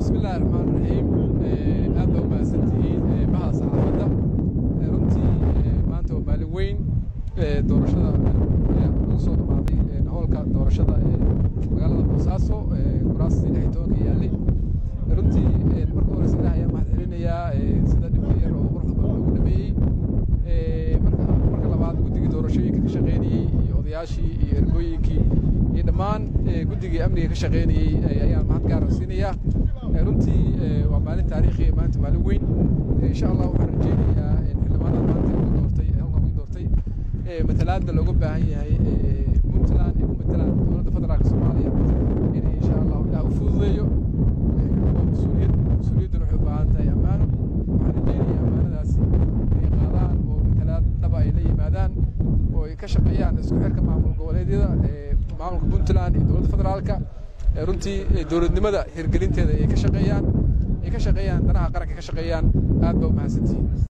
بسم الله الرحمن الرحيم أبدأ مع سنتين بها صحافة runtii maanta waa maalin weyn doorashada soo dhamaaday howlka doorashada magaalada Boosaaso kuraastii dhexdooda yaalay runtii marka hore sida ayaa mahad celinayaa sida dhibiyar oo quruxda badan ugu dhameeyay marka labaad guddiga doorashooyinka ka shaqeynayay iyo odayaashii iyo ergooyinkii iyo dhammaan guddiga amniga ka shaqeynayay ayaan mahad gaar ah siinayaa runtii waa maalin taariikhi maanta maalin weyn insha Allah waxaan rajeynayaa مثلاً لو جب هي مثلاً يكون مثلاً دولة فترة كصومالية إن شاء الله لا أفوضيه مسؤولية نروح بعانته أمانه وحرجيني أمانة داسي قادان ومثلاً تبع إلي مادان ويكشف يعني سكحر كمعمول قولي ذا معمول مثلاً دولة فترة هالك رنتي دولة نمدا هرجلين تذا يكشف يعني تناها قرك يكشف أدب مع ستين